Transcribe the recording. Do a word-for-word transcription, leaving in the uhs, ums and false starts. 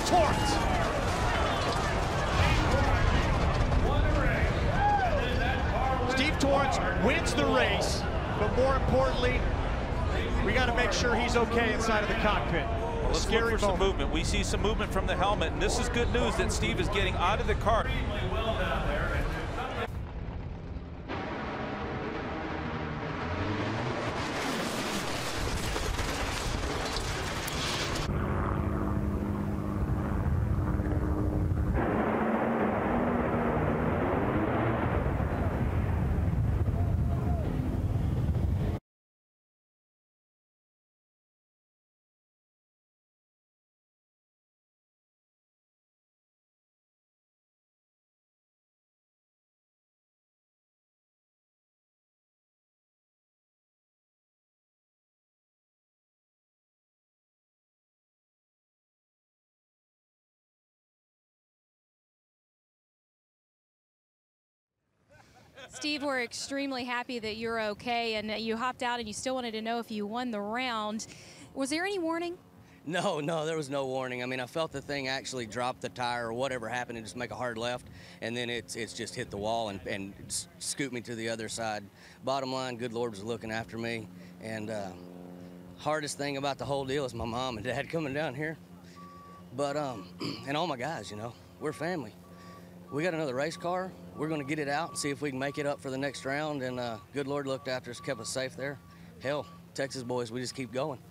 Torrence. Steve Torrence wins the race, but more importantly, we got to make sure he's okay inside of the cockpit. Well, let's Scary look for moment. some movement. We see some movement from the helmet, and this is good news that Steve is getting out of the car. Steve, we're extremely happy that you're okay, and you hopped out and you still wanted to know if you won the round. Was there any warning? No, no, there was no warning. I mean, I felt the thing actually drop the tire or whatever happened and just make a hard left, and then it's it's just hit the wall and, and scoot me to the other side. Bottom line, good Lord was looking after me, and uh, hardest thing about the whole deal is my mom and dad coming down here. But, um, and all my guys, you know, we're family. We got another race car. We're going to get it out and see if we can make it up for the next round, and uh, good Lord looked after us, kept us safe there. Hell, Texas boys, we just keep going.